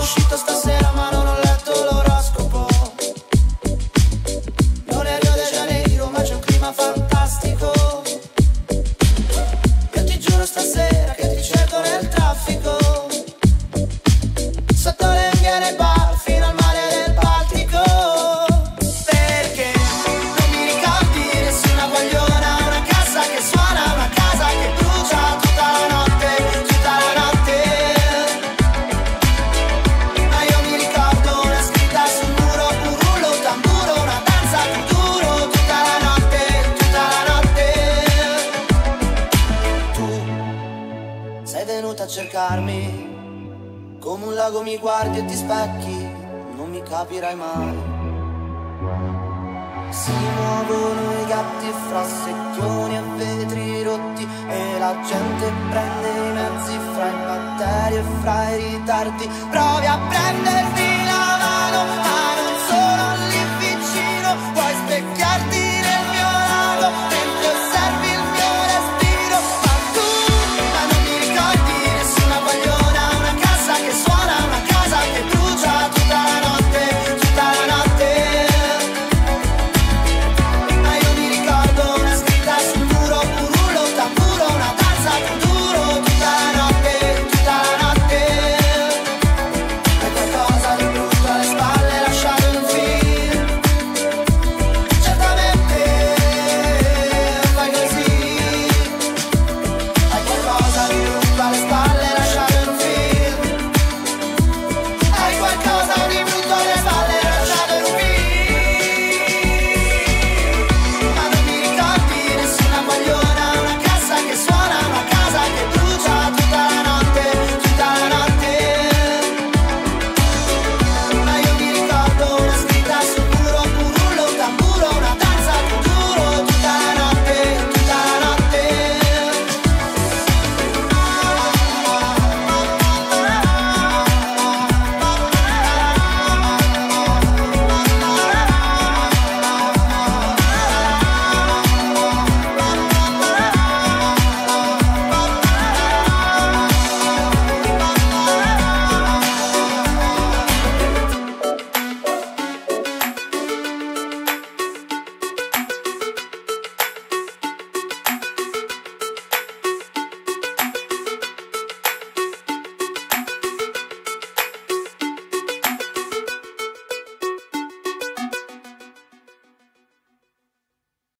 uscito stasera ma non ho letto l'oroscopo. Non è Rio de Janeiro ma c'è un clima fantastico. Io ti giuro stasera che ti cerco nel traffico, sotto le unghie nei bar fino al mare del Baltico. Perché non mi ricordi nessuna guagliona, una casa che suona, una casa che brucia tutta la notte, tutta la notte. Ma io mi ricordo una scritta sul muro, un rullo, tamburo, una danza di duro, tutta la notte, tutta la notte. Tu sei venuta a cercarmi, come un lago mi guardi e ti specchi, non mi capirai mai. Si muovono i gatti fra secchioni e vetri rotti, e la gente prende i mezzi fra i batteri e fra i ritardi. Provi a prenderti